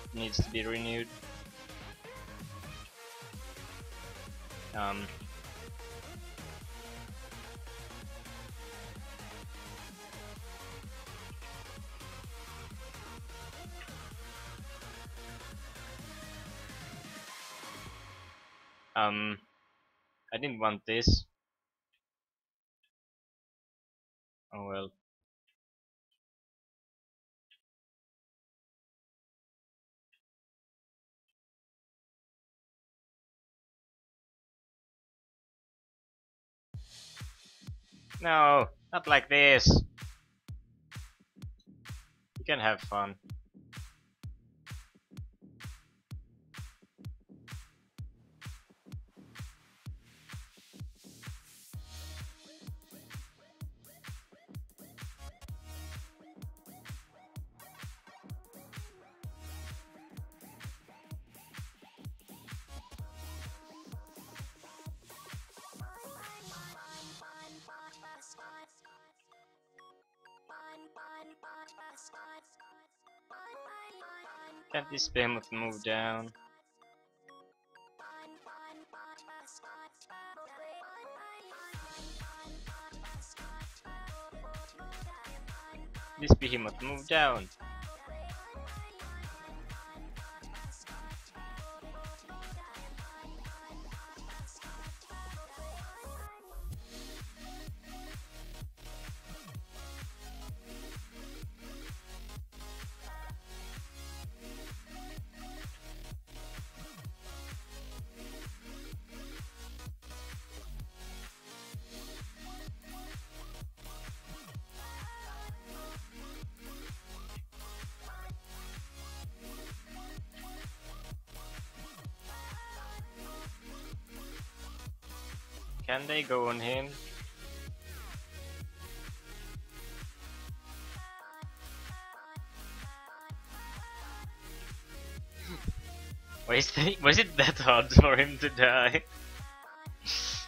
needs to be renewed. I didn't want this. Oh well. No, not like this. You can have fun. Can't this behemoth move down? This behemoth move down. Can they go on him? Was it that hard for him to die?